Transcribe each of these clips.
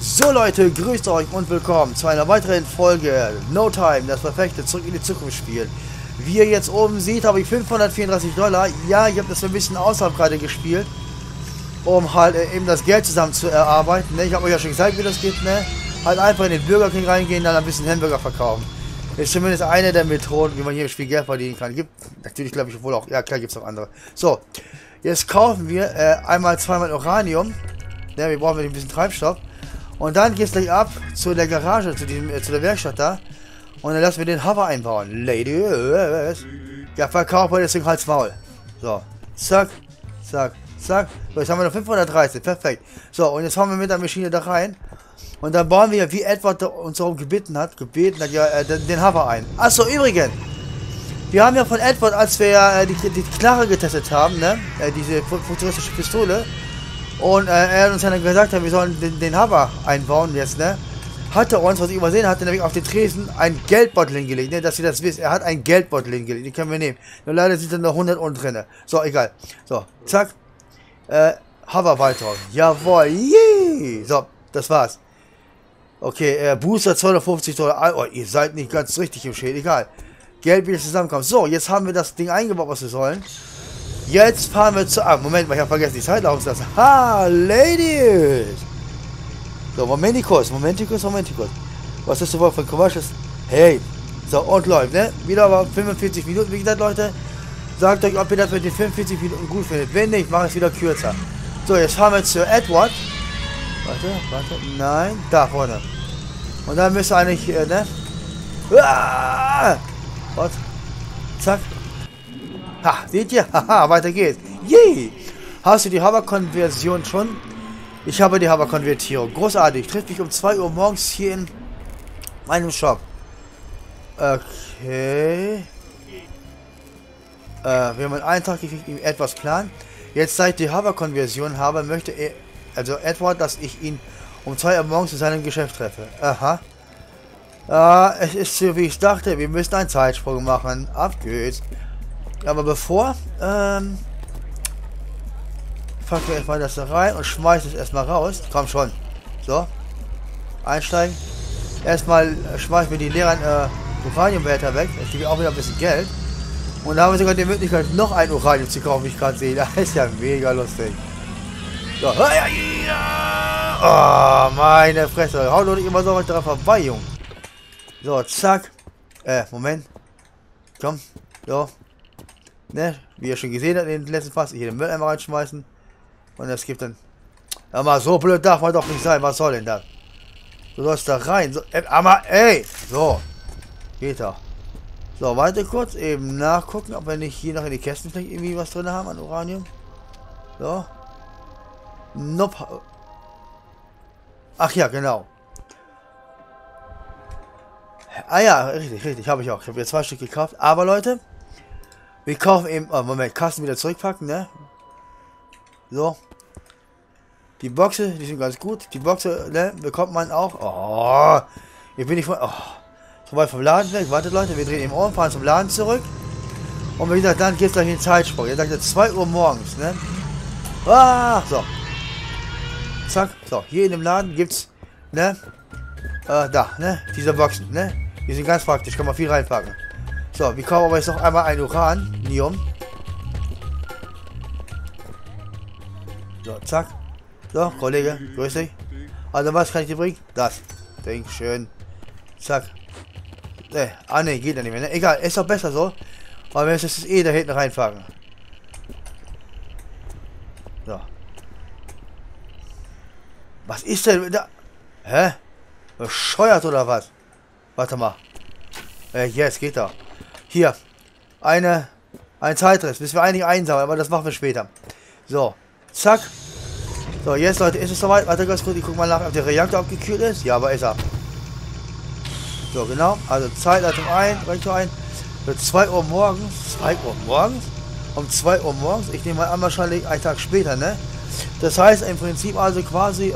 So Leute, grüßt euch und willkommen zu einer weiteren Folge No Time, das perfekte Zurück in die Zukunft Spiel. Wie ihr jetzt oben seht, habe ich $534. Ja, ich habe das ein bisschen außerhalb gerade gespielt, um halt eben das Geld zusammen zu erarbeiten. Ne? Ich habe euch ja schon gezeigt, wie das geht. Ne? Halt einfach in den Burger King reingehen, dann ein bisschen Hamburger verkaufen. Ist zumindest eine der Methoden, wie man hier im Spiel Geld verdienen kann. Gibt natürlich, glaube ich, wohl auch. Ja, klar, gibt es auch andere. So, jetzt kaufen wir einmal, zweimal Uranium. Ja, wir brauchen ein bisschen Treibstoff. Und dann geht es gleich ab zu der Garage, zu der Werkstatt da. Und dann lassen wir den Hover einbauen. Ladies. Ja, verkaufen wir deswegen Hals Maul. So, zack, zack, zack. So, jetzt haben wir noch 513. Perfekt. So, und jetzt fahren wir mit der Maschine da rein. Und dann bauen wir, wie Edward uns darum gebeten hat, ja, den Hover ein. Achso, übrigens. Wir haben ja von Edward, als wir die Knarre getestet haben, ne? Diese futuristische Pistole. Und er hat uns dann gesagt, wir sollen den Hover einbauen jetzt, ne? Hat er uns, was ich übersehen hatte, nämlich auf den Tresen einen Geldbeutel hingelegt, ne? Dass ihr das wisst. Er hat einen Geldbeutel hingelegt, den können wir nehmen. Nur leider sind da noch 100 unten drin. So, egal. So, zack. Hover weiter. Jawohl. Yee. So, das war's. Okay, Booster $250. Oh, ihr seid nicht ganz richtig im Schädel. Egal. Geld wieder zusammenkommt. So, jetzt haben wir das Ding eingebaut, was wir sollen. Jetzt fahren wir zu... Ah, Moment mal, ich habe vergessen, die Zeit laufen zu lassen. Ha, Ladies! So, Momentikus. Was ist überhaupt für Commercials? Hey! So, und läuft, ne? Wieder aber 45 Minuten. Wie gesagt, Leute, sagt euch, ob ihr das mit den 45 Minuten gut findet. Wenn nicht, mache ich es wieder kürzer. So, jetzt fahren wir zu Edward. Warte. Nein, da vorne. Und dann müsste eigentlich, ne? Ah! Was? Zack. Ha, seht ihr? Haha, weiter geht's. Yay! Hast du die Hover-Konversion schon? Ich habe die Hover-Konvertierung. Großartig. Trifft mich um 2 Uhr morgens hier in meinem Shop. Okay. Wir haben einen Eintrag gekriegt, ihm etwas planen. Jetzt, seit ich die Hover-Konversion habe, möchte er, also Edward, dass ich ihn um 2 Uhr morgens in seinem Geschäft treffe. Aha. Es ist so, wie ich dachte. Wir müssen einen Zeitsprung machen. Ab geht's. Aber bevor, packen wir erstmal das da rein und schmeißen es erstmal raus. Komm schon. So. Einsteigen. Erstmal schmeißen wir die leeren Uraniumbehälter weg. Das gibt auch wieder ein bisschen Geld. Und da haben wir sogar die Möglichkeit, noch ein Uranium zu kaufen, wie ich gerade sehe. Das ist ja mega lustig. So. Oh, meine Fresse. Hau doch nicht immer so weit dran vorbei, Junge. So, zack. Moment. Komm. So. Ne, wie ihr schon gesehen habt in den letzten Fass, hier den Mülleimer reinschmeißen. Und das gibt dann. Aber so blöd darf man doch nicht sein. Was soll denn das? Du sollst da rein. So, aber ey! So. Geht doch. So, weiter kurz. Eben nachgucken, ob wir nicht hier noch in die Kästen vielleicht irgendwie was drin haben an Uranium. So. Nope. Ach ja, genau. Ah ja, richtig. Habe ich auch. Ich habe jetzt 2 Stück gekauft. Aber Leute. Wir kaufen eben... Oh, Moment, Kasten wieder zurückpacken, ne? So. Die Boxe, die sind ganz gut. Die Boxe, ne? Bekommt man auch. Oh. Ich bin nicht von... Oh. So weit vom Laden weg. Wartet, Leute. Wir drehen eben um, fahren zum Laden zurück. Und wie gesagt, dann geht es gleich in den Zeitsprung. Ihr sagt jetzt 2 Uhr morgens, ne? Ah, so. Zack. So, hier in dem Laden gibt's, ne? Da, ne? Diese Boxen, ne? Die sind ganz praktisch. Kann man viel reinpacken. So, wir kaufen aber jetzt noch einmal ein Uranium. So, zack. So, Kollege, grüß dich. Also, was kann ich dir bringen? Das. Ding, schön. Zack. Ne, geht ja nicht mehr. Ne? Egal, ist doch besser so. Aber wir müssen es da hinten reinpacken. So. Was ist denn da? Hä? Bescheuert oder was? Warte mal. Jetzt geht doch. Hier, ein Zeitriss. Müssen wir eigentlich einsammeln, aber das machen wir später. So, zack. So, jetzt Leute, ist es soweit. Warte ganz kurz, ich guck mal nach, ob der Reaktor abgekühlt ist. Ja, aber ist er. So, genau. Also Zeitleitung ein, Reaktor ein. Für 2 Uhr morgens. 2 Uhr morgens? Um 2 Uhr morgens. Ich nehme mal an, wahrscheinlich einen Tag später, ne? Das heißt im Prinzip also quasi,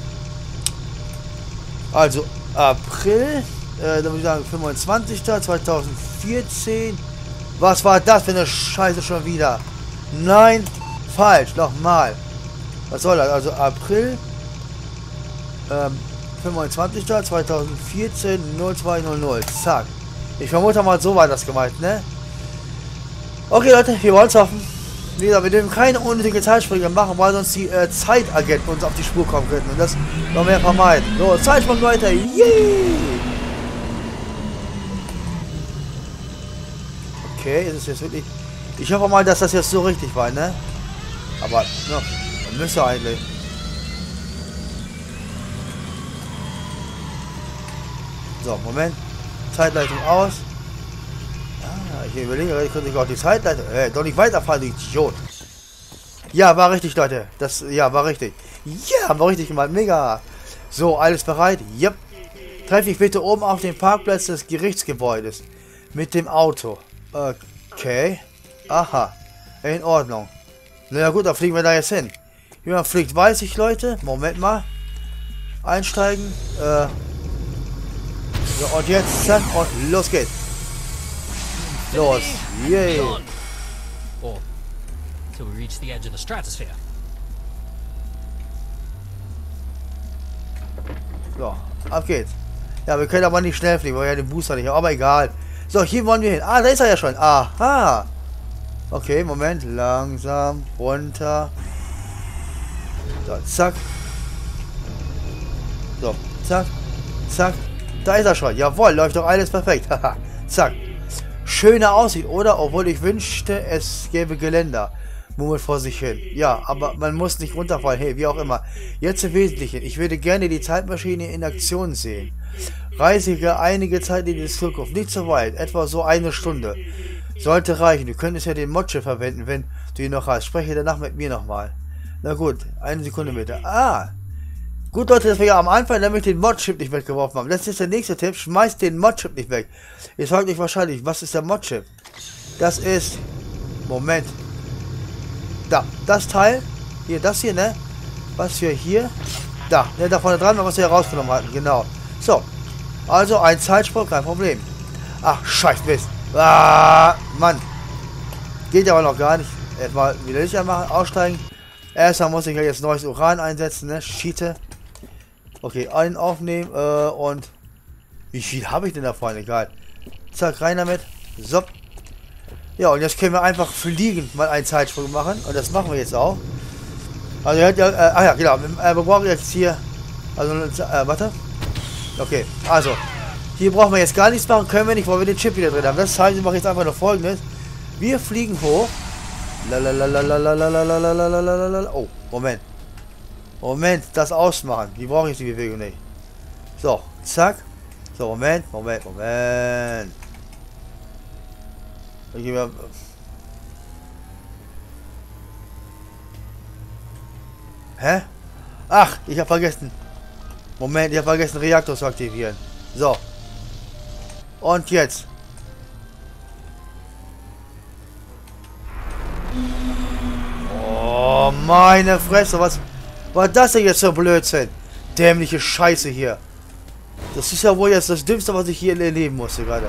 also April. Dann würde ich sagen 25. 2014. Was war das für eine Scheiße schon wieder? Nein, falsch, nochmal. Was soll das? Also April 25. 2014 0200. Zack. Ich vermute mal, so war das gemeint, ne? Okay, Leute, wir wollen es hoffen. Wie gesagt, wir dürfen keine unnötige Zeitsprünge machen, weil sonst die Zeitagenten uns auf die Spur kommen könnten. Und das noch mehr vermeiden. So, Zeitsprung, Leute. Yay! Okay, ist es jetzt wirklich... Ich hoffe mal, dass das jetzt so richtig war, ne? Aber, ja, man müsste eigentlich... So, Moment. Zeitleitung aus. Ah, ich überlege, ich könnte auch die Zeitleitung... doch nicht weiterfahren, du Idiot. Ja, war richtig, Leute. Das, ja, war richtig. Ja, war richtig gemacht. Mega. So, alles bereit? Yep. Treffe ich bitte oben auf den Parkplatz des Gerichtsgebäudes. Mit dem Auto. Okay. Aha. In Ordnung. Na ja, gut, dann fliegen wir da jetzt hin. Wie man fliegt, weiß ich, Leute. Moment mal. Einsteigen. So, und jetzt, zack, und los geht's. Los. Yay. Or till we reach the edge of the stratosphere. So, ab geht's. Ja, wir können aber nicht schnell fliegen, weil wir ja den Booster nicht haben. Aber egal. So, hier wollen wir hin. Ah, da ist er ja schon. Aha. Okay, Moment. Langsam. Runter. So, zack. So, zack. Zack. Da ist er schon. Jawohl, läuft doch alles perfekt. Haha. Zack. Schöne Aussicht, oder? Obwohl ich wünschte, es gäbe Geländer. Murmelt vor sich hin. Ja, aber man muss nicht runterfallen. Hey, wie auch immer. Jetzt im Wesentlichen. Ich würde gerne die Zeitmaschine in Aktion sehen. Reisige einige Zeit in die Zukunft. Nicht so weit. Etwa so eine Stunde. Sollte reichen. Du könntest ja den Modschiff verwenden, wenn du ihn noch hast. Spreche danach mit mir nochmal. Na gut. Eine Sekunde bitte. Ah. Gut, Leute, dass wir ja am Anfang nämlich den Modchip nicht weggeworfen haben. Das ist der nächste Tipp. Schmeißt den Modchip nicht weg. Ihr fragt euch wahrscheinlich, was ist der Modchip? Das ist... Moment. Da. Das Teil. Hier, das hier, ne? Was wir hier... Da. Ne, da vorne dran, was wir herausgenommen hatten. Genau. So. Also ein Zeitsprung, kein Problem. Ach, scheiß Mist. Ah, Mann. Geht aber noch gar nicht. Erstmal wieder Licht anmachen, aussteigen. Erstmal muss ich ja jetzt neues Uran einsetzen, ne? Schiete. Okay, einen aufnehmen, und... Wie viel habe ich denn da vorne? Egal. Zack, rein damit. So. Ja, und jetzt können wir einfach fliegend mal einen Zeitsprung machen. Und das machen wir jetzt auch. Also, ihr hört ja... ach ja, genau. Wir brauchen jetzt hier... Also, warte. Okay, also. Hier brauchen wir jetzt gar nichts machen. Können wir nicht, weil wir den Chip wieder drin haben. Das heißt, wir machen jetzt einfach nur Folgendes. Wir fliegen hoch. Oh, Moment. Moment, das ausmachen. Die brauche ich die Bewegung nicht. So, zack. So, Moment. Hä? Ach, ich habe vergessen. Moment, ich habe vergessen, Reaktor zu aktivieren. So. Und jetzt. Oh, meine Fresse, was war das denn jetzt für Blödsinn? Dämliche Scheiße hier. Das ist ja wohl jetzt das Dümmste, was ich hier erleben musste gerade.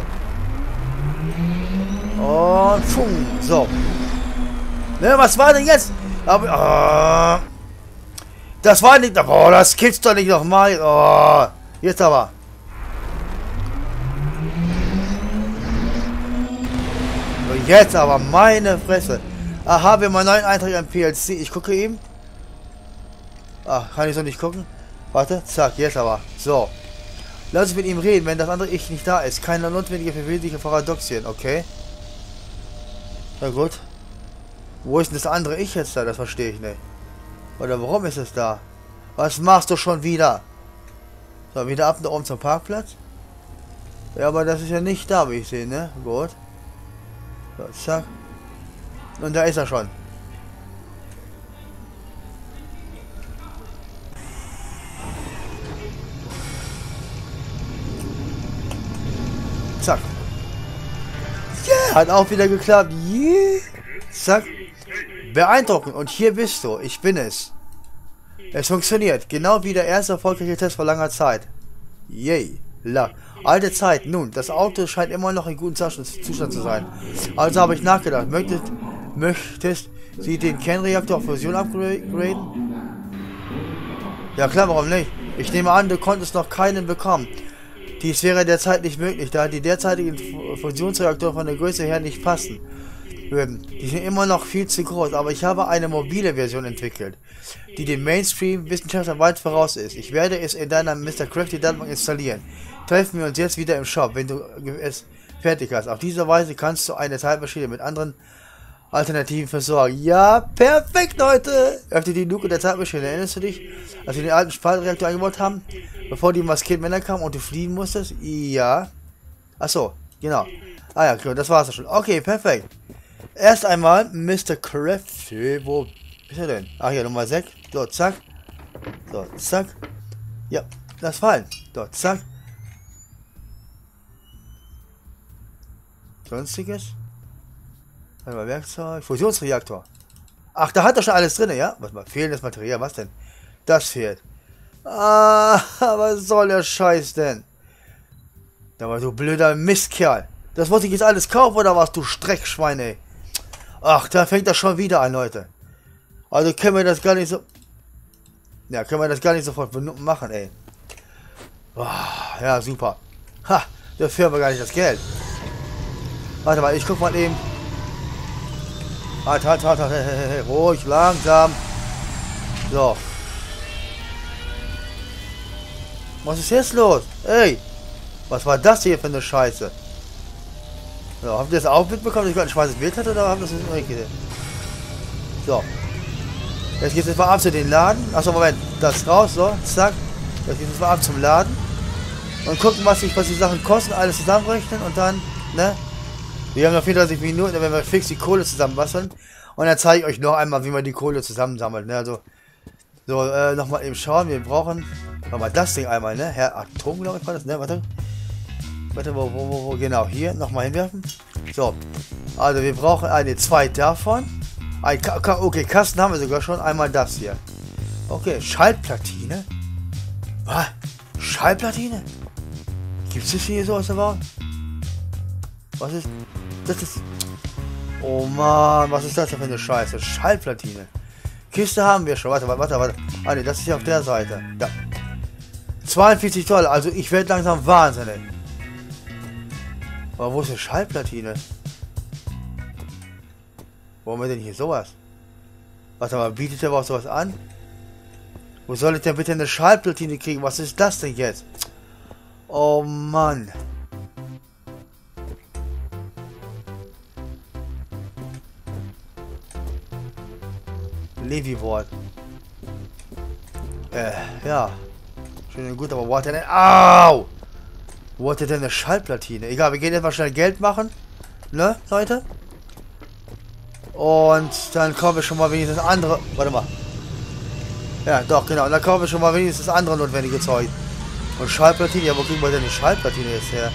Und pfum, so. Ne, was war denn jetzt? Aber, das war nicht... Boah, das gibt's doch nicht nochmal. Oh, jetzt aber. So, jetzt aber, meine Fresse. Aha, wir haben einen neuen Eintrag am PLC. Ich gucke eben. Ach, kann ich so nicht gucken? Warte, zack, jetzt aber. So. Lass uns mit ihm reden, wenn das andere Ich nicht da ist. Keine notwendige für wesentliche Paradoxien, okay? Na gut. Wo ist denn das andere Ich jetzt da? Das verstehe ich nicht. Oder warum ist es da? Was machst du schon wieder? So, wieder ab da oben zum Parkplatz. Ja, aber das ist ja nicht da, wie ich sehe, ne? Gut. So, zack. Und da ist er schon. Zack. Yeah, hat auch wieder geklappt. Yeah. Zack. Beeindruckend. Und hier bist du. Ich bin es. Es funktioniert. Genau wie der erste erfolgreiche Test vor langer Zeit. Yay. Alte Zeit. Nun, das Auto scheint immer noch in gutem Zustand zu sein. Also habe ich nachgedacht. Möchtest Sie den Kernreaktor auf Fusion upgraden? Ja klar, warum nicht? Ich nehme an, du konntest noch keinen bekommen. Dies wäre derzeit nicht möglich, da die derzeitigen Fusionsreaktoren von der Größe her nicht passen würden. Die sind immer noch viel zu groß, aber ich habe eine mobile Version entwickelt, die dem Mainstream-Wissenschaftler weit voraus ist. Ich werde es in deiner Mr. Crafty-Datenbank installieren. Treffen wir uns jetzt wieder im Shop, wenn du es fertig hast. Auf diese Weise kannst du eine Zeitmaschine mit anderen Alternativen versorgen. Ja, perfekt, Leute! Öffne die Luke der Zeitmaschine. Erinnerst du dich, als wir den alten Spaltreaktor eingebaut haben, bevor die maskierten Männer kamen und du fliehen musstest? Ja. Achso, genau. Ah ja, klar, das war's ja schon. Okay, perfekt. Erst einmal Mr. Crafty. Wo ist er denn? Ach ja, Nummer 6. So, zack. So, zack. Ja, das fallen. So, zack. Sonstiges. Einmal Werkzeug. Fusionsreaktor. Ach, da hat er schon alles drin, ja? Was mal, fehlendes Material, was denn? Das fehlt. Ah, was soll der Scheiß denn? Da war du blöder Mistkerl. Das wollte ich jetzt alles kaufen, oder was, du Streckschwein, ey? Ach, da fängt das schon wieder an, Leute. Also können wir das gar nicht so... Ja, können wir das gar nicht sofort machen, ey. Oh, ja, super. Ha, dafür haben wir gar nicht das Geld. Warte mal, ich guck mal eben... Halt, ruhig, langsam. So. Was ist jetzt los? Ey, was war das hier für eine Scheiße? So, habt ihr das auch mitbekommen, dass ich gerade ein schwarzes Bild hatte, oder habt ihr das nicht gesehen? So. Jetzt geht es mal ab zu den Laden. Achso, Moment. Das raus, so, zack. Jetzt geht es mal ab zum Laden. Und gucken, was die Sachen kosten, alles zusammenrechnen und dann, ne? Wir haben noch 34 Minuten, dann werden wir fix die Kohle zusammenbasteln. Und dann zeige ich euch noch einmal, wie man die Kohle zusammensammelt. Ne? Also, so, nochmal eben schauen. Wir brauchen nochmal das Ding einmal, ne? Herr Atom, glaube ich, war das, ne? Warte, wo, genau, hier nochmal hinwerfen. So, also wir brauchen zwei davon. Okay, Kasten haben wir sogar schon. Einmal das hier. Okay, Schaltplatine. Was? Schallplatine? Gibt es hier so aus der Welt? Was ist... Das ist... Oh Mann, was ist das denn für eine Scheiße? Schallplatine. Kiste haben wir schon. Warte. Ah ne, das ist ja auf der Seite. Ja. 42 $. Also ich werde langsam wahnsinnig. Aber wo ist die Schallplatine? Wo haben wir denn hier sowas? Warte mal, bietet der überhaupt sowas an? Wo soll ich denn bitte eine Schallplatine kriegen? Was ist das denn jetzt? Oh Mann. Levi-Wort. Ja. Schön und gut, aber wo hat er denn... Au! Wo hat er denn eine Schallplatine? Egal, wir gehen jetzt mal schnell Geld machen. Ne, Leute? Und dann kaufen wir schon mal wenigstens andere... Warte mal. Ja, doch, genau. Und dann kaufen wir schon mal wenigstens andere notwendige Zeug. Und Schallplatine? Ja, wo kriegen wir denn die Schallplatine jetzt her?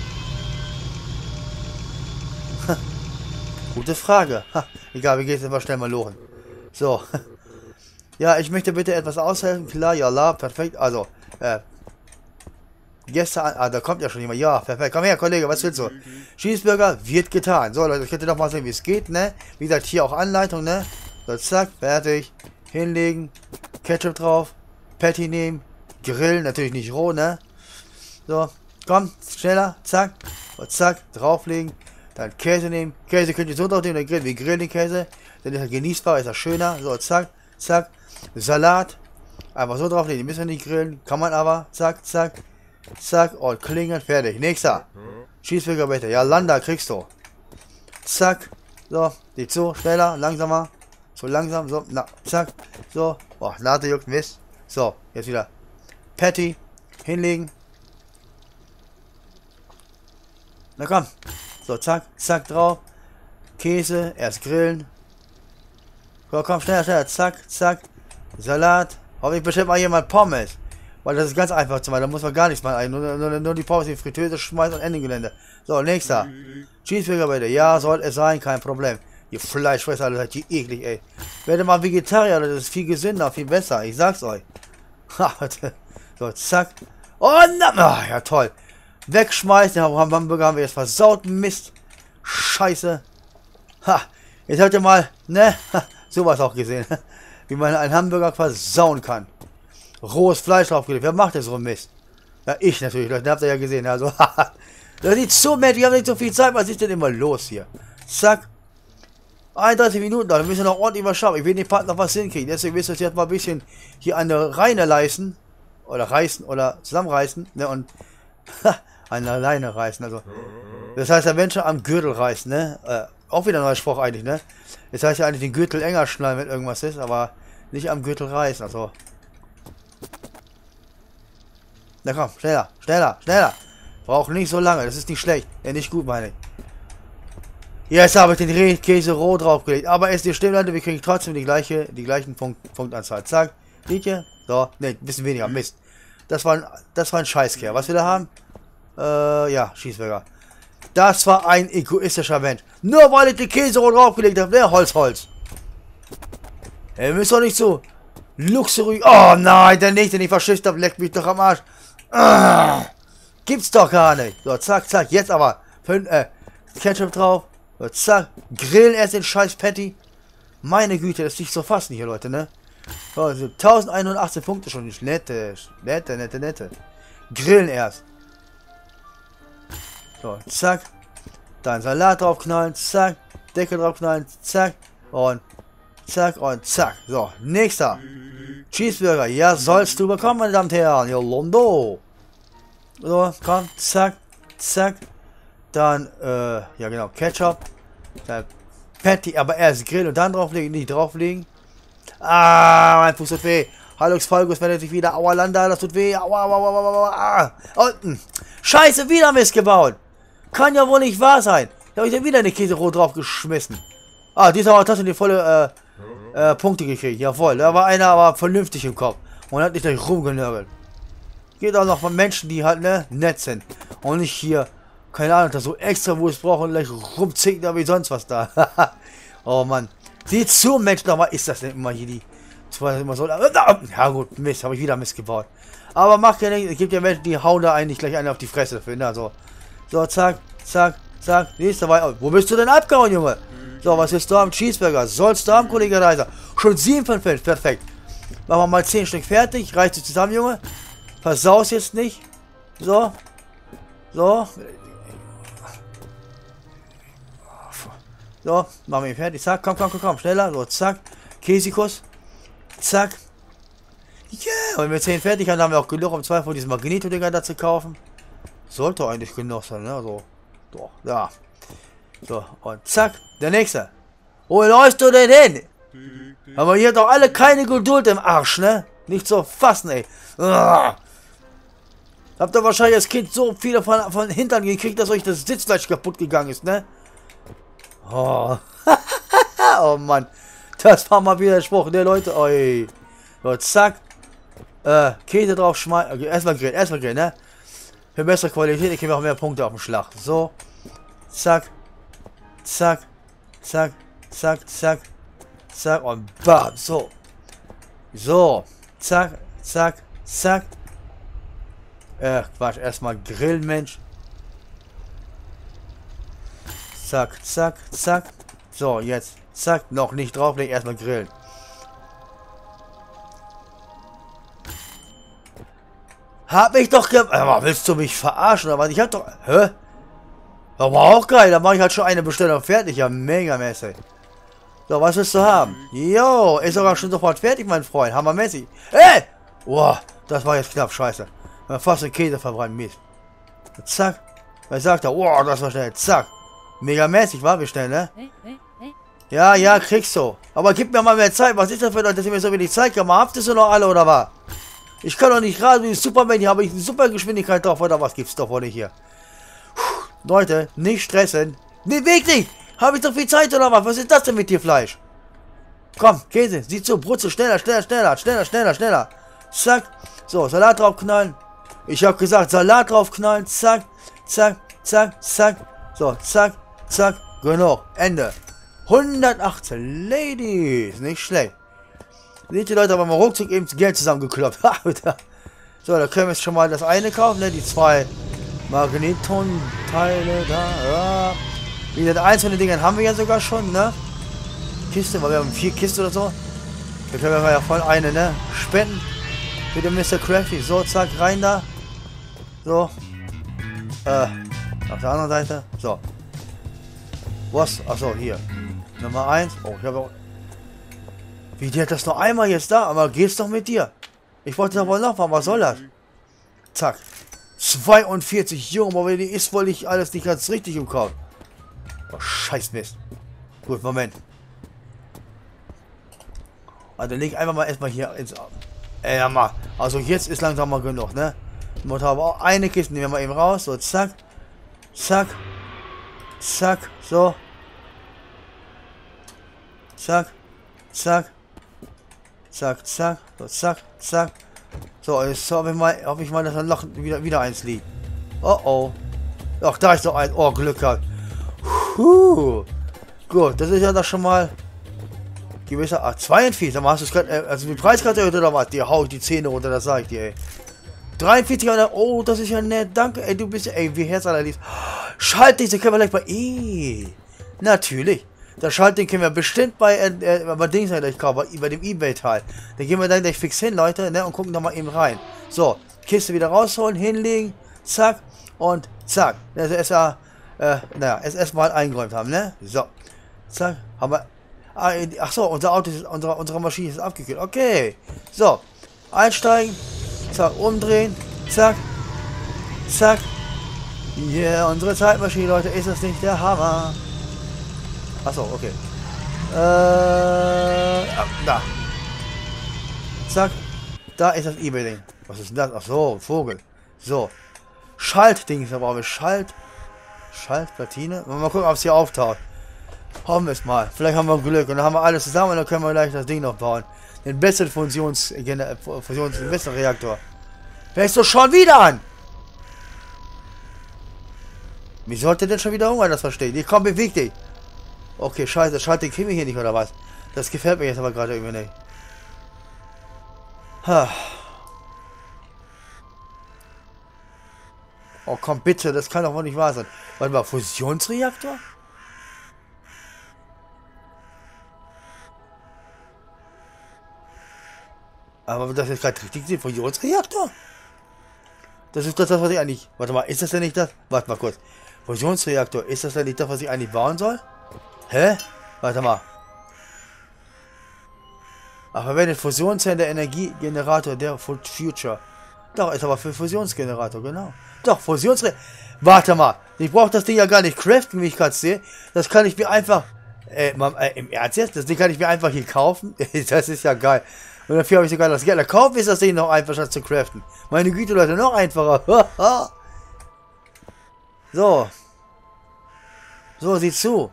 Gute Frage. Ha, egal, wir gehen jetzt mal schnell mal lochen. So. Ja, ich möchte bitte etwas aushelfen. Klar, ja, la, perfekt. Also, gestern, da kommt ja schon jemand. Ja, perfekt. Komm her, Kollege, was willst du? Cheeseburger wird getan. So, Leute, ich hätte doch mal sehen, wie es geht, ne? Wie gesagt, hier auch Anleitung, ne? So, zack, fertig. Hinlegen. Ketchup drauf. Patty nehmen. Grillen, natürlich nicht roh, ne? So, komm, schneller. Zack. Und zack, drauflegen. Dann Käse nehmen. Käse könnt ihr so drauf nehmen, dann grillen. Wir grillen den Käse. Dann ist er genießbar, ist er schöner. So, zack, zack. Salat. Einfach so drauflegen. Die müssen wir nicht grillen. Kann man aber. Zack, zack. Zack. Und klingeln. Fertig. Nächster. Cheeseburger bitte. Ja, Landa kriegst du. Zack. So. Geht so. Schneller. Langsamer. So langsam. So. Na. Zack. So. Boah. Nase juckt. Mist. So. Jetzt wieder. Patty. Hinlegen. Na komm. So. Zack. Zack drauf. Käse. Erst grillen. So, komm. Schneller, schneller. Zack. Zack. Salat. Hoffentlich bestellt mal jemand Pommes. Weil das ist ganz einfach zu machen. Da muss man gar nichts machen. Nur die Pommes in die Fritteuse schmeißen und Ende Gelände. So, nächster. Cheeseburger bitte. Ja, soll es sein. Kein Problem. Ihr Fleischfresser, alle seid ihr eklig, ey. Werdet mal Vegetarier. Das ist viel gesünder, viel besser. Ich sag's euch. Ha, so, zack. Oh, na. Ja, toll. Wegschmeißen. Den Hamburger haben wir jetzt versaut. Mist. Scheiße. Ha. Jetzt habt ihr mal, ne? Ha, sowas auch gesehen. Wie man einen Hamburger versauen kann. rohes Fleisch draufgelegt. Wer macht das so einen Mist? Ja, ich natürlich, Leute, habt ihr ja gesehen. Also, das sieht so nett, wir haben nicht so viel Zeit, was ist denn immer los hier? Zack. 31 Minuten, da müssen wir noch ordentlich was schaffen. Ich will den Part noch was hinkriegen. Deswegen müssen wir uns jetzt mal ein bisschen hier an der Reine leisten. Oder reißen, oder zusammenreißen. Ne, und an der Leine reißen. Also, das heißt, der Mensch am Gürtel reißen, ne? Auch wieder ein neuer Spruch eigentlich, ne? Das heißt ja eigentlich den Gürtel enger schnallen, wenn irgendwas ist, aber nicht am Gürtel reißen. Also. Na komm, schneller, schneller, schneller. Braucht nicht so lange, das ist nicht schlecht. Ja, nicht gut, meine ich. Jetzt habe ich den Käse roh draufgelegt. Aber es ist stimmt, Leute, wir kriegen trotzdem die gleichen Punktanzahl. Zack. Seht ihr? So, ne, ein bisschen weniger. Mist. Das war ein Scheißkerl. Was wir da haben? Ja, Cheeseburger. Das war ein egoistischer Mensch. Nur weil ich den Käse roh draufgelegt habe. Ne, Holz. Ihr müsst doch nicht so luxuriös. Oh nein, der nächste, den ich verschifft habe, leckt mich doch am Arsch. Gibt's doch gar nicht. So, zack, zack. Jetzt aber. Ketchup drauf. So, zack. Grillen erst den scheiß Patty. Meine Güte, das ist nicht so fassen hier, Leute, ne? So, also 1118 Punkte schon. Nicht nette. Grillen erst. So, zack. Dann Salat draufknallen. Zack. Deckel draufknallen. Zack. Und zack und zack. So, nächster. Cheeseburger. Ja, sollst du bekommen, meine Damen und Herren. Yolondo. So, komm. Zack. Zack. Dann, ja genau, Ketchup. Dann Patty, aber erst Grill und dann drauflegen, nicht drauflegen. Ah, mein Fuß tut weh. Hallo, Folgus, wenn er sich wieder. Aua, Landa, das tut weh. Aua, aua, aua, aua, aua. Unten. Scheiße, wieder Mist gebaut. Kann ja wohl nicht wahr sein. Da habe ich dann wieder eine Käse roh drauf geschmissen. Ah, diesmal hat er die volle, Punkte gekriegt. Jawohl, da war einer aber vernünftig im Kopf. Und hat nicht gleich rumgenörgelt. Geht auch noch von Menschen, die halt, ne, nett sind. Und nicht hier, keine Ahnung, das so extra, wo es braucht und gleich rumzicken, da wie sonst was da. Oh Mann. Sieh zu, Mensch, nochmal ist das denn immer hier die. Immer so. Ja gut, Mist, habe ich wieder Mist gebaut. Aber macht ja nichts, es gibt ja Menschen, die hauen da eigentlich gleich einen auf die Fresse dafür, ne, so. So, zack, zack, zack, nächster war. Wo bist du denn abgehauen, Junge? So, was ist da am Cheeseburger? Sollst du haben, Kollege Reiser? Schon 7 von 5, perfekt. Machen wir mal 10 Stück fertig, reißt du zusammen, Junge. Versaus jetzt nicht. So. So. So, machen wir ihn fertig. Zack, komm, schneller. So, zack. Käsikuss. Zack. Yeah. Und wenn wir 10 fertig haben, haben wir auch genug, um 2 von diesen Magneto-Dinger da zu kaufen. Sollte eigentlich genug sein, ne? So. Doch, ja. So, und zack. Der nächste. Wo läufst du denn hin? Aber hier doch alle keine Geduld im Arsch, ne? Nicht so fassen, ey. Habt ihr wahrscheinlich als Kind so viele von Hintern gekriegt, dass euch das Sitzfleisch kaputt gegangen ist, ne? Oh. Oh Mann. Das war mal wieder der Spruch, ne Leute? Oi. So, zack. Käse drauf schmeißen. Okay, erstmal grillen, ne? Für bessere Qualität, ich kriege auch mehr Punkte auf dem Schlag. So. Zack. Zack. Zack. Zack. Zack. Zack. Und bam. So. So. Zack. Zack. Zack. Quatsch. Erstmal grillen, Mensch. Zack. Zack. Zack. So, jetzt. Zack. Noch nicht drauflegen. Erstmal grillen. Hab ich doch willst du mich verarschen oder was? Ich hab doch. Hä? Das war auch geil. Da mache ich halt schon eine Bestellung fertig. Ja, mega mäßig. So, was willst du haben? Jo, ist sogar schon sofort fertig, mein Freund. Hammermäßig. Ey! Boah, das war jetzt knapp. Scheiße. Fast den Käse verbrannt. Mist. Zack. Was sagt er? Boah, das war schnell. Zack. Mega mäßig, war wir schnell, ne? Ja, ja, kriegst du. Aber gib mir mal mehr Zeit. Was ist das für Leute, dass ihr mir so wenig Zeit gemacht habt? Habt ihr so noch alle oder was? Ich kann doch nicht gerade wie Superman, hier habe ich eine super Geschwindigkeit drauf, oder was gibt's doch wohl nicht hier? Puh, Leute, nicht stressen. Nee, wirklich! Habe ich doch viel Zeit oder was? Was ist das denn mit dir, Fleisch? Komm, Käse, sieh zu, Brutze, schneller. Zack. So, Salat draufknallen. Ich habe gesagt, Salat draufknallen. Zack, zack, zack, zack. So, zack, zack. Genug. Ende. 118 Ladies. Nicht schlecht. Seht ihr Leute, aber mal ruckzuck eben Geld zusammengekloppt. So, da können wir jetzt schon mal das eine kaufen, ne? Die 2 Magneton-Teile da. Ja. Wie gesagt, 1 von den Dingern haben wir ja sogar schon, ne? Kiste, weil wir haben 4 Kisten oder so. Da können wir ja voll eine, ne? Spenden. Bitte, Mr. Crafty. So, zack, rein da. So. Auf der anderen Seite. So. Was? Achso, hier. Nummer 1. Oh, ich habe auch... Wie, die hat das noch einmal jetzt da? Aber geht's doch mit dir. Ich wollte da wohl noch mal. Was soll das? Zack. 42. Junge, aber die ist wohl nicht alles nicht ganz richtig im Kopf. Oh, scheiß Mist. Gut, Moment. Also leg einfach mal erstmal hier ins... ja mal. Also jetzt ist langsam mal genug, ne? Motor aber auch eine Kiste, nehmen wir mal eben raus. So, zack. Zack. Zack. So. Zack. Zack. Zack, zack. So, zack, zack. So, jetzt hoffe ich mal, dass dann noch wieder eins liegt. Oh oh. Ach, da ist doch ein. Oh, Glück gehabt. Gut, das ist ja doch schon mal gewisser. Ach, 42. Dann hast du es gerade. Also die Preiskarte oder was? Die haut die Zähne runter, das sag ich dir, ey. 43 Euro. Oh, das ist ja nett. Danke, ey. Du bist. Ey, wie herzallerliebst. Schaltding, können wir gleich bei. Natürlich. Das Schaltding können wir bestimmt bei Dings gleich kaufen, bei dem eBay-Teil. Da gehen wir dann gleich fix hin, Leute, ne, und gucken da mal eben rein. So, Kiste wieder rausholen, hinlegen, zack, und zack. Das ist ja, naja, es erstmal eingeräumt haben, ne? So, zack, haben wir. Ach so, unser Auto ist, unsere Maschine ist abgekühlt. Okay. So, einsteigen, zack, umdrehen, zack, zack. Yeah, unsere Zeitmaschine, Leute, ist das nicht der Hammer? Achso, okay. Da. Zack. Da ist das eBay-Ding. Was ist denn das? Achso, Vogel. So. Schaltding, da brauchen wir Schaltplatine. Mal gucken, ob es hier auftaucht. Hoffen wir es mal. Vielleicht haben wir Glück und dann haben wir alles zusammen und dann können wir gleich das Ding noch bauen. Den besten Reaktor. Fängst du schon wieder an? Wie sollte denn schon wieder hungern, das verstehen? Ich komm, beweg dich. Okay, scheiße, Schaltding kriegen wir hier nicht, oder was? Das gefällt mir jetzt aber gerade irgendwie nicht. Oh, komm bitte, das kann doch wohl nicht wahr sein. Warte mal, Fusionsreaktor? Aber das ist gerade richtig, der Fusionsreaktor? Das ist das, was ich eigentlich... Warte mal, ist das denn nicht das? Warte mal kurz. Fusionsreaktor, ist das denn nicht das, was ich eigentlich bauen soll? Hä? Warte mal. Aber wenn der Fusionszelle der Energiegenerator der Future. Doch, ist aber für Fusionsgenerator, genau. Doch, Fusionsreaktor. Warte mal. Ich brauche das Ding ja gar nicht craften, wie ich gerade sehe. Das kann ich mir einfach... im Ernst jetzt? Das Ding kann ich mir einfach hier kaufen? Das ist ja geil. Und dafür habe ich sogar das Geld. Da kaufen ist das Ding noch einfach, statt zu craften. Meine Güte, Leute, noch einfacher. So. So, sieh zu.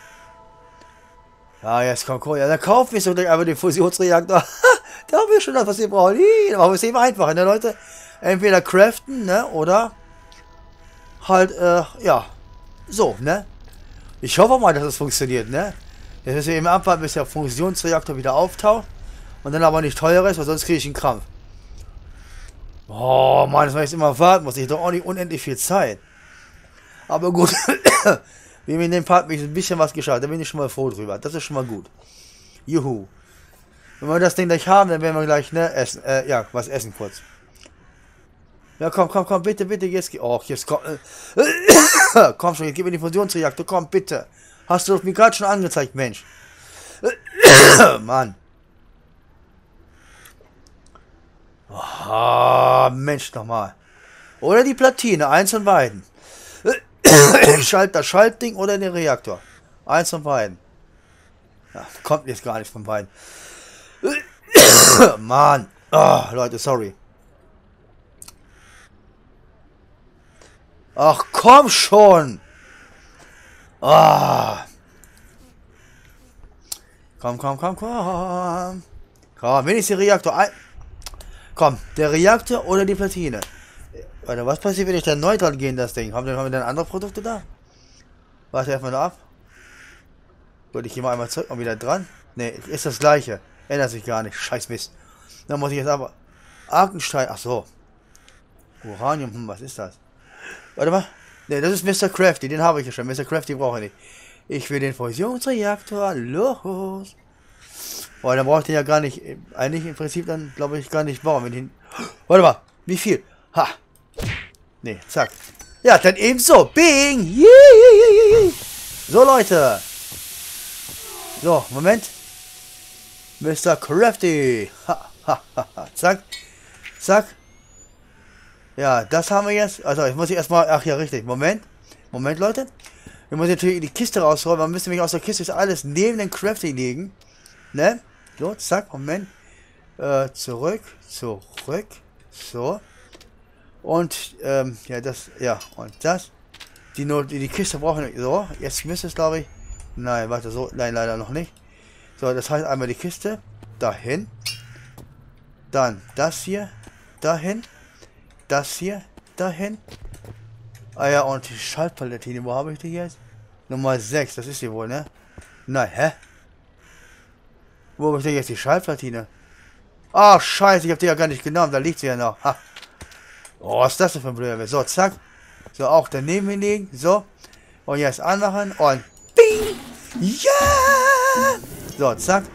Ja, jetzt kommt Kohle. Ja, dann kaufen wir so gleich einfach den Fusionsreaktor. Da haben wir schon das, was wir brauchen. Da machen wir es eben einfach, ne, Leute? Entweder craften, ne, oder halt, ja, so, ne? Ich hoffe mal, dass es funktioniert, ne? Jetzt müssen wir eben abwarten, bis der Fusionsreaktor wieder auftaucht. Und dann aber nicht teuer ist, weil sonst kriege ich einen Krampf. Oh, Mann, das war jetzt immer warten muss. Ich doch auch nicht unendlich viel Zeit. Aber gut. Wir haben in dem Part ein bisschen was geschafft. Da bin ich schon mal froh drüber. Das ist schon mal gut. Juhu. Wenn wir das Ding gleich haben, dann werden wir gleich, ne, essen. Ja, was essen kurz. Ja, komm, bitte, jetzt. Oh, jetzt komm. Komm schon, jetzt gib mir den Fusionsreaktor. Komm, bitte. Hast du mir gerade schon angezeigt, Mensch. Mann. Oh, Mensch, nochmal. Oder die Platine, eins von beiden. Das Schaltding oder den Reaktor. Eins von beiden. Ja, kommt jetzt gar nicht von beiden. Mann. Oh, Leute, sorry. Ach, komm schon. Oh. Komm. Komm, wenigstens der Reaktor. Komm, der Reaktor oder die Platine. Warte, was passiert, wenn ich dann neu dran gehe in das Ding? Haben wir dann andere Produkte da? Warte erstmal da ab. Gut, ich gehe mal einmal zurück und wieder dran. Ne, ist das gleiche. Ändert sich gar nicht. Scheiß Mist. Dann muss ich jetzt aber... Arkenstein, ach so. Uranium, was ist das? Warte mal. Ne, das ist Mr. Crafty, den habe ich ja schon. Mr. Crafty brauche ich nicht. Ich will den Fusionsreaktor. Los. Boah, dann brauche ich den ja gar nicht... Eigentlich im Prinzip dann, glaube ich, gar nicht bauen. Wenn den... Warte mal. Wie viel? Ha. Nee, zack. Ja, dann ebenso. Bing. Yee. So, Leute. So, Moment. Mr. Crafty. Ha, ha, ha, ha. Zack. Zack. Ja, das haben wir jetzt. Also, ich muss erstmal... Ach ja, richtig. Moment. Moment, Leute. Wir müssen natürlich die Kiste rausholen. Man müsste nämlich aus der Kiste alles neben den Crafty legen. Ne? So, zack. Moment. Zurück. Zurück. So. Und, ja, das... Ja, und das. Die Kiste brauchen wir... So, jetzt müsste es, glaube ich... Nein, warte, so... Nein, leider noch nicht. So, das heißt einmal die Kiste. Dahin. Dann das hier. Dahin. Das hier. Dahin. Ah ja, und die Schaltplatine. Wo habe ich die jetzt? Nummer 6. Das ist die wohl, ne? Nein, hä? Wo habe ich denn jetzt die Schaltplatine? Ach, scheiße. Ich habe die ja gar nicht genommen. Da liegt sie ja noch. Ha. Oh, was ist das denn für ein Blöder? So, zack. So, auch daneben hinlegen. So. Und jetzt anmachen. Und bing. Ja! So, zack.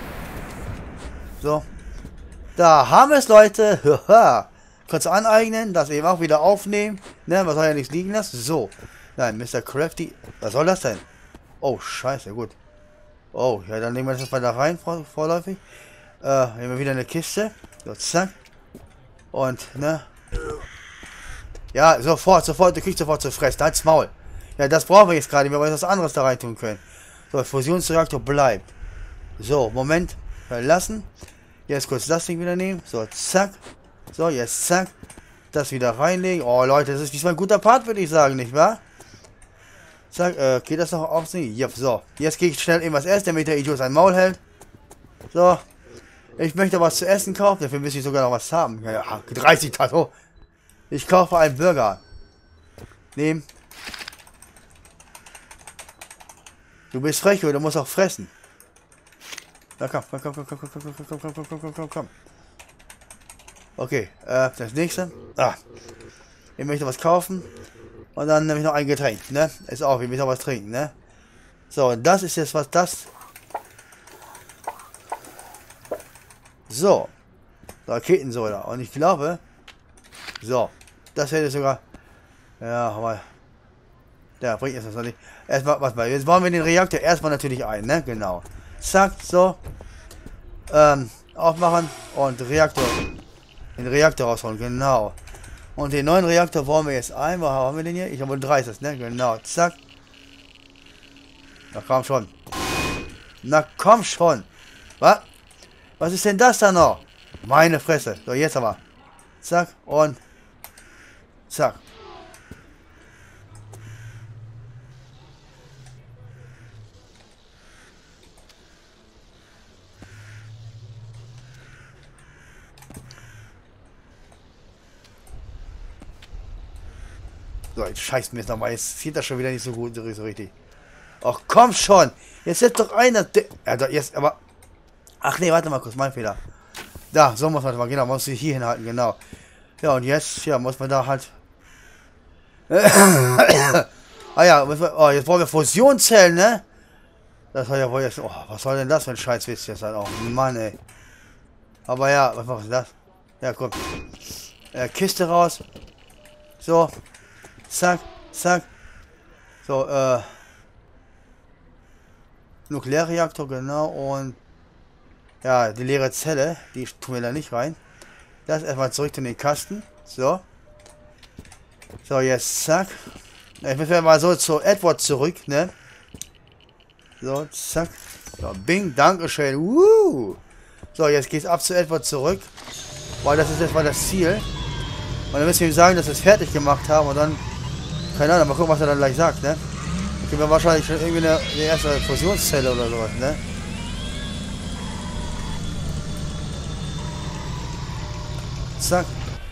So. Da haben wir es, Leute. Haha. Kannst du aneignen, das eben auch wieder aufnehmen. Ne, was soll ja nichts liegen lassen. So. Nein, Mr. Crafty. Was soll das denn? Oh, scheiße, gut. Oh, ja, dann nehmen wir das mal da rein, vorläufig. Nehmen wir wieder eine Kiste. So, zack. Und, ne. Ja, sofort, du kriegst sofort zu fressen. Halt's Maul. Ja, das brauchen wir jetzt gerade, weil wir was anderes da rein tun können. So, Fusionsreaktor bleibt. So, Moment. Verlassen. Jetzt kurz das Ding wieder nehmen. So, zack. So, jetzt zack. Das wieder reinlegen. Oh, Leute, das ist diesmal ein guter Part, würde ich sagen, nicht wahr? Zack, geht das noch auf? Ja, so. Jetzt gehe ich schnell irgendwas essen, damit der Idiot sein Maul hält. So. Ich möchte was zu essen kaufen. Dafür müsste ich sogar noch was haben. Ja, 30 Tato. Ich kaufe einen Burger. Nehmen. Du bist frech, du musst auch fressen. Na komm. Okay, das nächste. Ah. Ich möchte was kaufen. Und dann nehme ich noch ein Getränk, ne? Ist auch, ich möchte noch was trinken, ne? So, und das ist jetzt was das. So. Raketensoda. Und ich glaube. So. Das hätte sogar. Ja, aber. Ja, bringt jetzt das noch nicht. Erstmal, was mal. Jetzt bauen wir den Reaktor erstmal natürlich ein, ne? Genau. Zack, so. Aufmachen und Reaktor. Den Reaktor rausholen, genau. Und den neuen Reaktor wollen wir jetzt ein. Wo haben wir den hier? Ich habe 30, ne? Genau, zack. Na komm schon. Na komm schon. Was? Was ist denn das da noch? Meine Fresse. So, jetzt aber. Zack und zack. So, jetzt scheiß mir jetzt nochmal. Jetzt sieht das schon wieder nicht so gut, so richtig. Ach, komm schon. Jetzt ist doch einer. Ja, jetzt, aber. Ach nee, warte mal kurz, mein Fehler. Da, so muss man mal, genau, muss ich hier hinhalten, genau. Ja, und jetzt, ja, muss man da halt. Ah ja, oh, jetzt brauchen wir Fusionszellen, ne? Das soll ja wohl jetzt. Oh, was soll denn das für ein Scheißwitz jetzt sein? Oh, Mann, ey. Aber ja, was ist das? Ja, komm. Kiste raus. So. Zack, zack. So, Nuklearreaktor, genau. Und ja, die leere Zelle, die tun wir da nicht rein. Das erstmal zurück in den Kasten. So. So, jetzt zack. Ich muss mal so zu Edward zurück, ne? So, zack. So, bing, dankeschön. So, jetzt geht's ab zu Edward zurück. Weil das ist jetzt mal das Ziel. Und dann müssen wir ihm sagen, dass wir es fertig gemacht haben und dann. Keine Ahnung, mal gucken, was er dann gleich sagt, ne? Kriegen wir wahrscheinlich schon irgendwie eine erste Fusionszelle oder sowas, ne? Zack.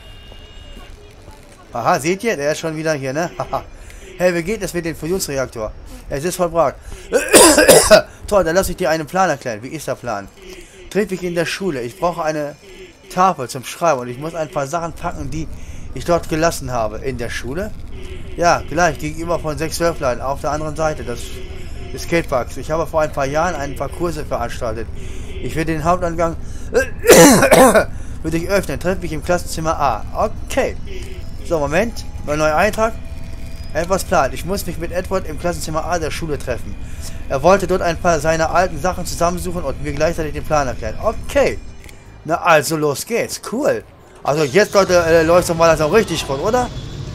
Aha, seht ihr? Der ist schon wieder hier, ne? Haha. Hey, wie geht es mit dem Fusionsreaktor? Es ist vollbracht. Toll, dann lasse ich dir einen Plan erklären. Wie ist der Plan? Treffe ich in der Schule. Ich brauche eine Tafel zum Schreiben und ich muss ein paar Sachen packen, die ich dort gelassen habe. In der Schule? Ja, gleich gegenüber von 6 Wölflein auf der anderen Seite des Skateparks. Ich habe vor ein paar Jahren ein paar Kurse veranstaltet. Ich werde den Hauptangang Würde ich öffnen. Treffe mich im Klassenzimmer A. Okay. So, Moment. Neuer Eintrag. Etwas Plan. Ich muss mich mit Edward im Klassenzimmer A der Schule treffen. Er wollte dort ein paar seiner alten Sachen zusammensuchen und mir gleichzeitig den Plan erklären. Okay. Na also, los geht's. Cool. Also jetzt, Leute, läuft es doch mal langsam richtig rund, oder?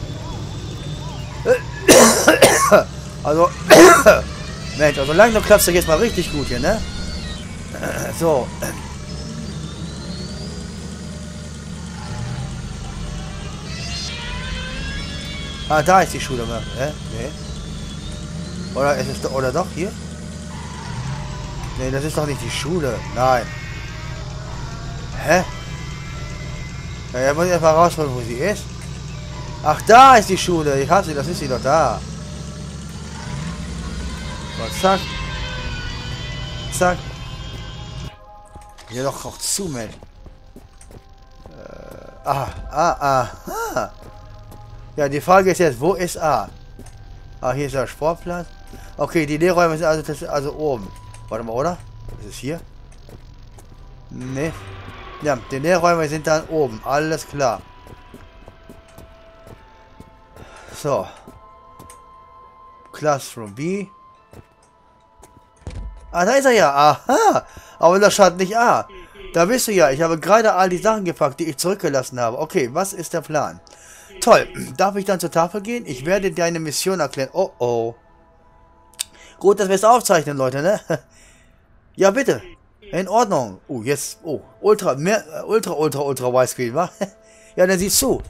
Also, Mensch, also langsam klappt es jetzt mal richtig gut hier, ne? So. Ah, da ist die Schule. Nee. Oder ist es oder doch hier? Nee, das ist doch nicht die Schule. Nein. Hä? Ja, muss ich einfach rausholen, wo sie ist. Ach, da ist die Schule. Ich hasse sie, das ist sie doch da. So, zack. Zack. Hier doch auch zu, Mensch. Ja, die Frage ist jetzt, wo ist A? Ah, hier ist der Sportplatz. Okay, die Lehrräume sind also oben. Warte mal, oder? Ist es hier? Nee. Ja, die Lehrräume sind dann oben. Alles klar. So. Classroom B. Ah, da ist er ja. Aha. Aber das schadet nicht A. Da bist du ja. Ich habe gerade all die Sachen gepackt, die ich zurückgelassen habe. Okay, was ist der Plan? Toll. Darf ich dann zur Tafel gehen? Ich werde dir eine Mission erklären. Oh, oh. Gut, dass wir es aufzeichnen, Leute, ne? Ja, bitte. In Ordnung. Oh, jetzt. Oh, ultra Widescreen, wa? Ja, dann siehst du.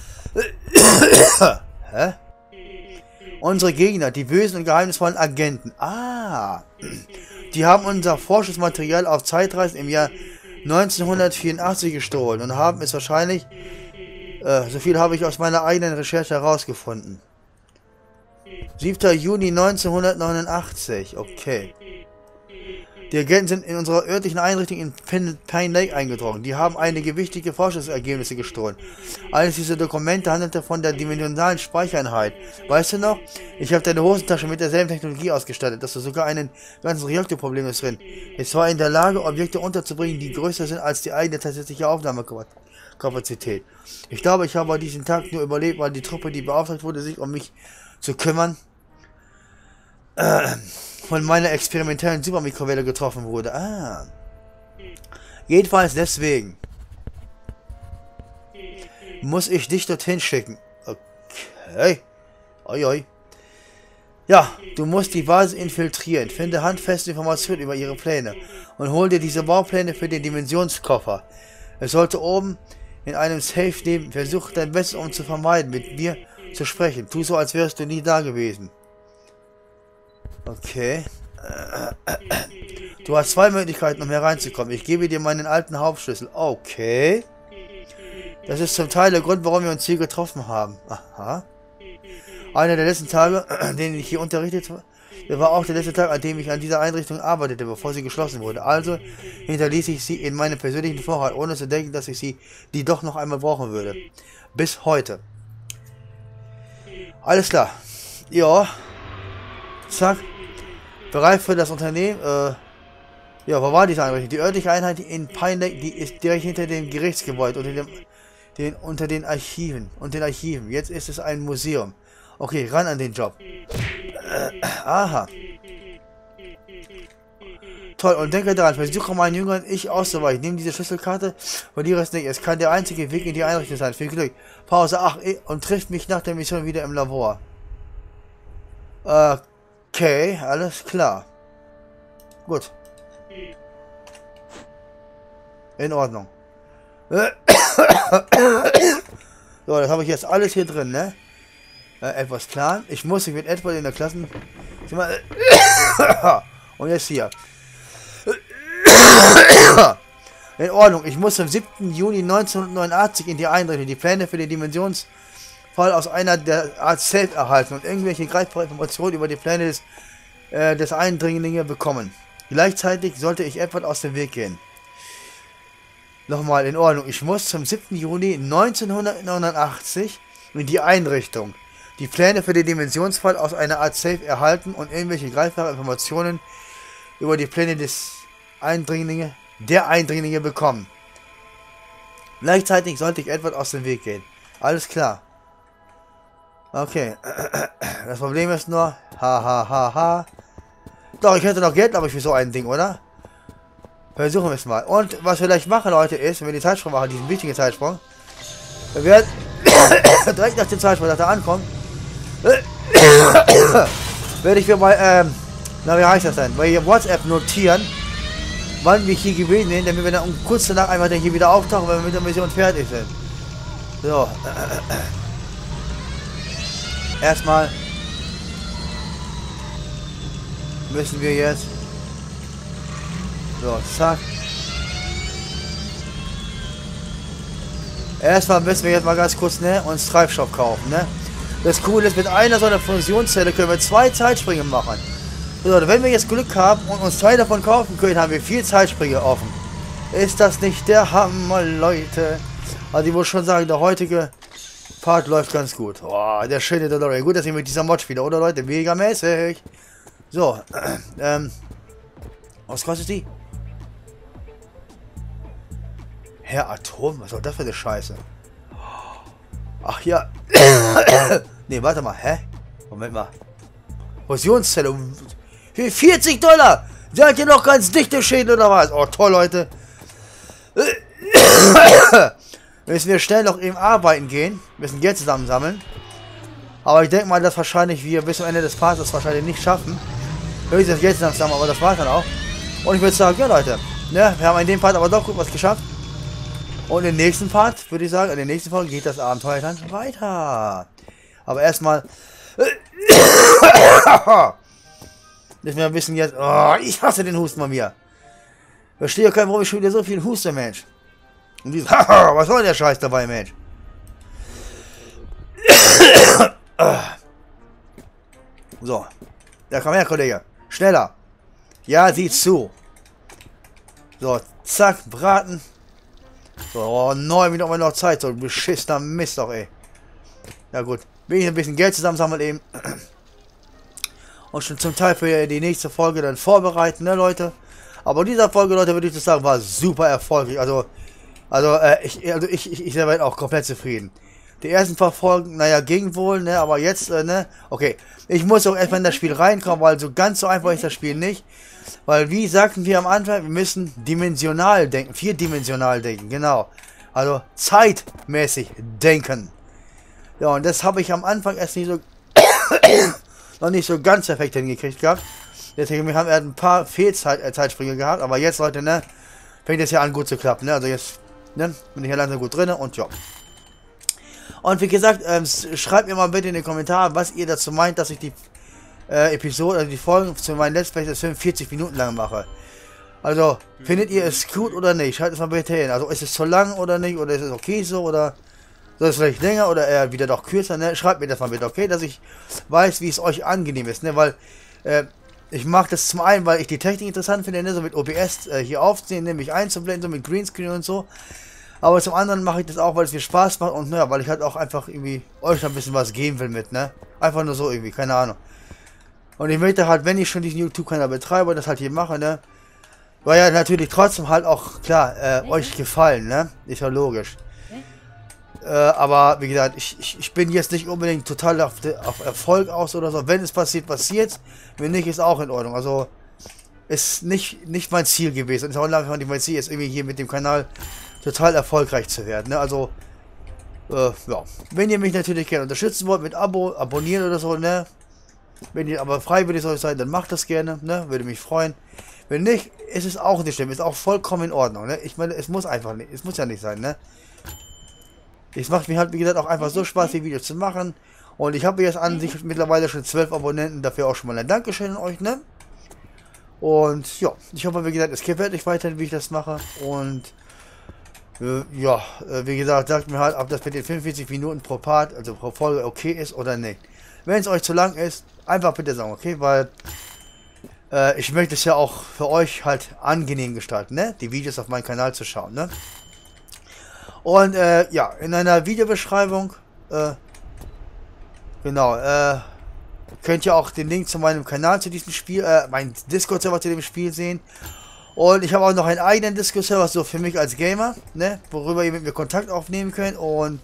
Hä? Unsere Gegner, die bösen und geheimnisvollen Agenten. Ah. Die haben unser Forschungsmaterial auf Zeitreisen im Jahr 1984 gestohlen und haben es wahrscheinlich... so viel habe ich aus meiner eigenen Recherche herausgefunden. 7. Juni 1989. Okay. Die Agenten sind in unserer örtlichen Einrichtung in Pine Lake eingedrungen. Die haben einige wichtige Forschungsergebnisse gestohlen. Eines dieser Dokumente handelte von der dimensionalen Speichereinheit. Weißt du noch? Ich habe deine Hosentasche mit derselben Technologie ausgestattet, dass du sogar einen ganzen Reaktorproblem ist drin. Es war in der Lage, Objekte unterzubringen, die größer sind als die eigene tatsächliche Aufnahmekapazität. Ich glaube, ich habe diesen Tag nur überlebt, weil die Truppe, die beauftragt wurde, sich um mich zu kümmern, von meiner experimentellen Supermikrowelle getroffen wurde. Ah. Jedenfalls deswegen muss ich dich dorthin schicken. Okay. Oi, oi. Ja, du musst die Basis infiltrieren. Finde handfeste Informationen über ihre Pläne und hol dir diese Baupläne für den Dimensionskoffer. Es sollte oben in einem Safe neben. Versuch dein Bestes, um zu vermeiden, mit mir zu sprechen. Tu so, als wärst du nie da gewesen. Okay. Du hast zwei Möglichkeiten, um hereinzukommen. Ich gebe dir meinen alten Hauptschlüssel. Okay. Das ist zum Teil der Grund, warum wir uns hier getroffen haben. Aha. Einer der letzten Tage, an denen ich hier unterrichtet war auch der letzte Tag, an dem ich an dieser Einrichtung arbeitete, bevor sie geschlossen wurde. Also hinterließ ich sie in meinem persönlichen Vorrat, ohne zu denken, dass ich die doch noch einmal brauchen würde. Bis heute. Alles klar. Ja. Zack. Bereit für das Unternehmen. Ja, wo war diese Einrichtung? Die örtliche Einheit in Pine Lake, die ist direkt hinter dem Gerichtsgebäude, unter den Archiven. Jetzt ist es ein Museum. Okay, ran an den Job. Aha. Toll, und denke daran, versuche meinen jüngeren Ich auszuweichen. Nimm diese Schlüsselkarte, verliere es nicht. Es kann der einzige Weg in die Einrichtung sein. Viel Glück. Pause, und trifft mich nach der Mission wieder im Labor. Okay, alles klar. Gut. In Ordnung. So, das habe ich jetzt alles hier drin, ne? Etwas Plan. Ich muss mich mit Edward in der Klassen... Und jetzt hier. In Ordnung. Ich muss am 7. Juni 1989 in die Einrichtung die Pläne für den Dimensionsfall aus einer der Art Safe erhalten und irgendwelche greifbare Informationen über die Pläne des Eindringlings bekommen. Gleichzeitig sollte ich Edward aus dem Weg gehen. Nochmal, in Ordnung. Ich muss zum 7. Juni 1989 in die Einrichtung die Pläne für den Dimensionsfall aus einer Art Safe erhalten und irgendwelche greifbare Informationen über die Pläne der Eindringlinge bekommen. Gleichzeitig sollte ich Edward aus dem Weg gehen. Alles klar. Okay. Das Problem ist nur... Ha. Doch, ich hätte noch Geld, glaube ich, für so ein Ding, oder? Versuchen wir es mal. Und was wir gleich machen, Leute, ist, wenn wir den Zeitsprung machen, diesen wichtigen Zeitsprung, wir werden direkt nach dem Zeitsprung, dass er ankommt, werde ich mir bei, wie heißt das denn? Bei WhatsApp notieren, wann wir hier gewesen sind, damit wir dann kurz danach einfach hier wieder auftauchen, wenn wir mit der Mission fertig sind. So. Erstmal müssen wir jetzt so, zack. Erstmal müssen wir jetzt mal ganz kurz, ne, uns Treibstoff kaufen, ne. Das Coole ist, mit einer so einer Fusionszelle können wir 2 Zeitsprünge machen. So, wenn wir jetzt Glück haben und uns 2 davon kaufen können, haben wir 4 Zeitsprünge offen. Ist das nicht der Hammer, Leute? Also ich muss schon sagen, der heutige Part läuft ganz gut. Oh, der schöne DeLorean. Gut, dass ich mit dieser Mod spiele, oder Leute? Mega mäßig. So, was kostet die? Herr Atom? Was soll das für eine Scheiße? Ach ja. Ne, warte mal. Hä? Moment mal. Fusionszelle. Für $40! Seid ihr noch ganz dichte Schäden oder was? Oh, toll, Leute. Müssen wir schnell noch eben arbeiten gehen. Müssen Geld zusammensammeln. Aber ich denke mal, dass wahrscheinlich wir bis zum Ende des Parts das wahrscheinlich nicht schaffen. Höchstens Geld zusammen, aber das war dann auch. Und ich würde sagen, ja Leute, ne, wir haben in dem Part aber doch gut was geschafft. Und im nächsten Part, würde ich sagen, in der nächsten Folge geht das Abenteuer dann weiter. Aber erstmal... Müssen wir ein bisschen jetzt... Oh, ich hasse den Husten bei mir. Verstehe ja kein, warum ich schon wieder so viel huste, Mensch. Und dieses... Was soll der Scheiß dabei, Mensch? So. Ja, komm her, Kollege. Schneller. Ja, sieh zu. So, zack, braten. So, oh, 9 Minuten haben wir noch Zeit. So, beschissener Mist doch, ey. Ja gut. Will ich ein bisschen Geld zusammensammeln eben. Und schon zum Teil für die nächste Folge dann vorbereiten, ne, Leute. Aber dieser Folge, Leute, würde ich sagen, war super erfolgreich. Ich selber auch komplett zufrieden. Die ersten paar Folgen, naja, ging wohl, ne, aber jetzt, ne, okay. Ich muss auch erstmal in das Spiel reinkommen, weil so ganz so einfach ist das Spiel nicht. Weil, wie sagten wir am Anfang, wir müssen dimensional denken, 4-dimensional denken, genau. Also, zeitmäßig denken. Ja, und das habe ich am Anfang erst nicht so, noch nicht so ganz perfekt hingekriegt gehabt. Deswegen, wir haben ein paar Fehlzeitsprünge gehabt, aber jetzt, Leute, ne, fängt es ja an gut zu klappen, ne, also jetzt, ne, bin ich ja langsam gut drin und ja. Und wie gesagt, schreibt mir mal bitte in den Kommentaren, was ihr dazu meint, dass ich die Episode, also die Folgen zu meinen Let's Plays 45 Minuten lang mache. Also, findet ihr es gut oder nicht? Schreibt es mal bitte hin. Also, ist es zu lang oder nicht? Oder ist es okay so? Oder soll es vielleicht länger oder eher wieder doch kürzer? Ne? Schreibt mir das mal bitte, okay? Dass ich weiß, wie es euch angenehm ist. Ne? Weil, ich mache das zum einen, weil ich die Technik interessant finde, ne? So mit OBS hier aufzunehmen, ne? Mich einzublenden, so mit Greenscreen und so. Aber zum anderen mache ich das auch, weil es mir Spaß macht und naja, weil ich halt auch einfach irgendwie euch ein bisschen was geben will mit, ne? Einfach nur so irgendwie, keine Ahnung. Und ich möchte halt, wenn ich schon diesen YouTube-Kanal betreibe, das halt hier mache, ne? Weil ja natürlich trotzdem halt auch, klar, euch gefallen, ne? Ist ja logisch. Aber wie gesagt, ich bin jetzt nicht unbedingt total auf Erfolg aus oder so. Wenn es passiert, passiert. Wenn nicht, ist auch in Ordnung. Also, ist nicht mein Ziel gewesen. Und ist auch lange nicht mein Ziel, ist irgendwie hier mit dem Kanal total erfolgreich zu werden, ne? Also, ja. Wenn ihr mich natürlich gerne unterstützen wollt mit abonnieren oder so, ne? Wenn ihr aber freiwillig soll sein, dann macht das gerne, ne? Würde mich freuen. Wenn nicht, ist es auch nicht schlimm. Ist auch vollkommen in Ordnung, ne? Ich meine, es muss einfach nicht, es muss ja nicht sein, ne? Es macht mir halt, wie gesagt, auch einfach so Spaß, die Videos zu machen. Und ich habe jetzt an sich mittlerweile schon 12 Abonnenten. Dafür auch schon mal ein Dankeschön an euch, ne? Und ja, ich hoffe, wie gesagt, es gefällt euch weiterhin, wie ich das mache. Und ja, wie gesagt, sagt mir halt, ob das mit den 45 Minuten pro Part, also pro Folge, okay ist oder nicht. Wenn es euch zu lang ist, einfach bitte sagen, okay? Weil ich möchte es ja auch für euch halt angenehm gestalten, ne? Die Videos auf meinem Kanal zu schauen, ne? Und ja, in einer Videobeschreibung, genau, könnt ihr auch den Link zu meinem Kanal zu diesem Spiel, mein Discord-Server zu dem Spiel sehen. Und ich habe auch noch einen eigenen Discord-Server, so für mich als Gamer, ne? Worüber ihr mit mir Kontakt aufnehmen könnt. Und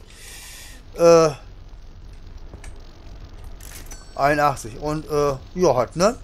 81. Und ja halt, ne?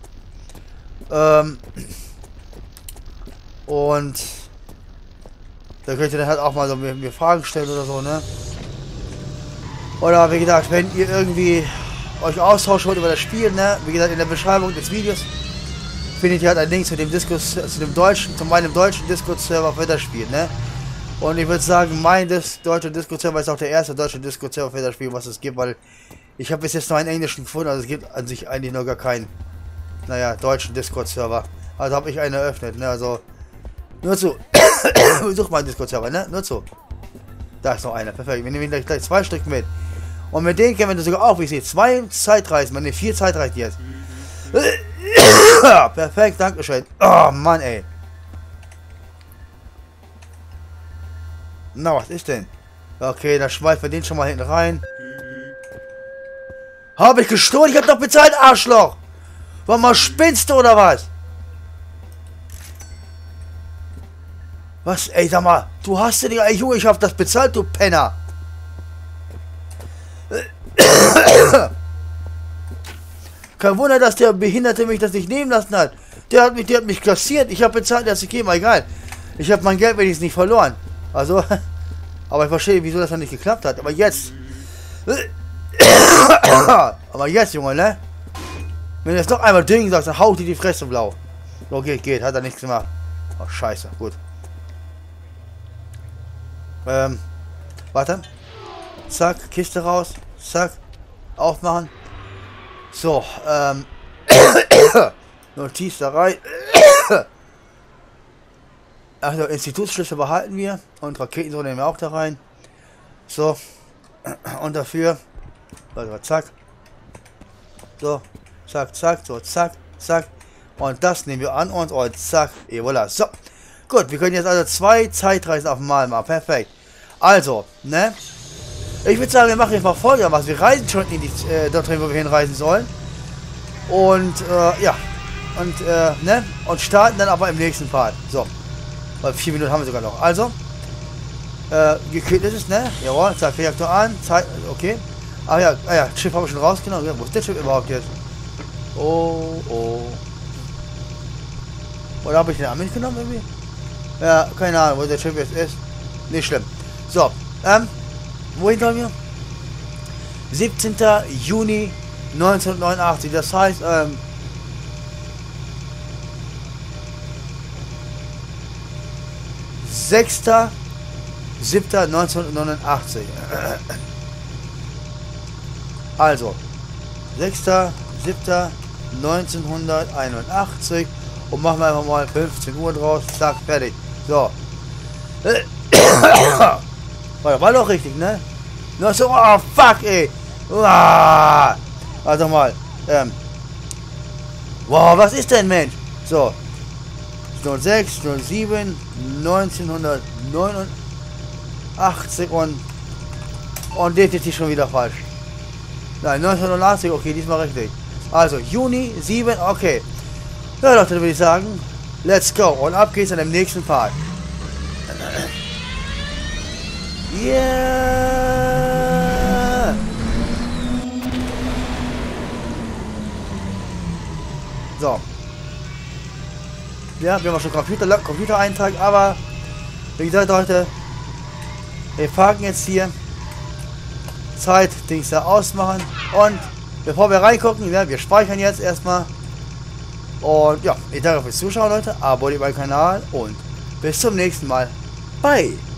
Und da könnt ihr dann halt auch mal so mir Fragen stellen oder so, ne? Oder wie gesagt, wenn ihr irgendwie euch austauschen wollt über das Spiel, ne? Wie gesagt, in der Beschreibung des Videos findet ihr halt einen Link zu dem zu meinem deutschen Discord-Server für das Spiel, ne? Und ich würde sagen, mein deutscher Discord-Server ist auch der erste deutsche Discord-Server für das Spiel, was es gibt, weil ich habe bis jetzt noch einen englischen gefunden, also es gibt an sich eigentlich noch gar keinen, naja, deutschen Discord-Server. Also habe ich einen eröffnet, ne? Also, nur zu. Such mal einen Discord-Server, ne? Nur zu. Da ist noch einer, perfekt. Wir nehmen gleich 2 Stück mit. Und mit denen können wir sogar auch, wie ich sehe, 2 Zeitreisen, meine 4 Zeitreisen jetzt. Perfekt, dankeschön. Oh, Mann, ey. Na, was ist denn? Okay, dann schmeißen wir den schon mal hinten rein. Habe ich gestohlen? Ich hab doch bezahlt, Arschloch! Warum mal spinnst du oder was? Was? Ey, sag mal, du hast den, ey Junge, ich hab das bezahlt, du Penner! Kein Wunder, dass der Behinderte mich das nicht nehmen lassen hat. Der hat mich kassiert. Ich habe bezahlt, der hat sich gegeben, egal. Ich habe mein Geld wenigstens nicht verloren. Also, aber ich verstehe, wieso das dann nicht geklappt hat. Aber jetzt. Aber jetzt, Junge, ne? Wenn du jetzt noch einmal Ding sagst, dann haut dir die Fresse blau. Okay, geht, hat er nichts gemacht. Oh, scheiße, gut. Warte. Zack, Kiste raus. Zack. Aufmachen. So, Notiz da rein. Also, Institutsschlüssel behalten wir. Und Raketen so nehmen wir auch da rein. So. Und dafür. Also, zack. So. Zack, zack. So, zack, zack. Und das nehmen wir an uns. Und zack. Et voilà. So. Gut, wir können jetzt also 2 Zeitreisen auf einmal machen. Perfekt. Also, ne? Ich würde sagen, wir machen jetzt mal Folgendes. Wir reisen schon in die, dorthin, wo wir hinreisen sollen. Und, ja. Und, ne? Und starten dann aber im nächsten Part. So. Weil 4 Minuten haben wir sogar noch. Also. Gekillt ist es, ne? Jawohl. Zack, Reaktor an. Zeit, okay. Ah ja, Schiff habe ich schon rausgenommen. Ja, wo ist das Schiff überhaupt jetzt? Oh, oh. Oder habe ich den Arm mitgenommen irgendwie? Ja, keine Ahnung, wo der Schiff jetzt ist. Nicht schlimm. So, wohin sollen wir? 17. Juni 1989, das heißt, 6.7.1989. Also, 6.7.1981 und machen wir einfach mal 15 Uhr draus, zack, fertig. So. War doch richtig, ne? Na so, oh fuck, ey. Also mal, wow, was ist denn, Mensch? So. 06, 07, 1989 und definitiv schon wieder falsch. Nein, 1989, okay, diesmal richtig. Also, Juni 7, okay. Ja, Leute, dann würde ich sagen, let's go. Und ab geht's an dem nächsten Part. Yeah! So. Ja, wir haben schon Computereintrag, aber wie gesagt, Leute, wir parken jetzt hier. Zeit, Dings da ausmachen. Und bevor wir reingucken, ja, wir speichern jetzt erstmal. Und ja, ich danke fürs Zuschauen, Leute. Abonniert meinen Kanal und bis zum nächsten Mal. Bye!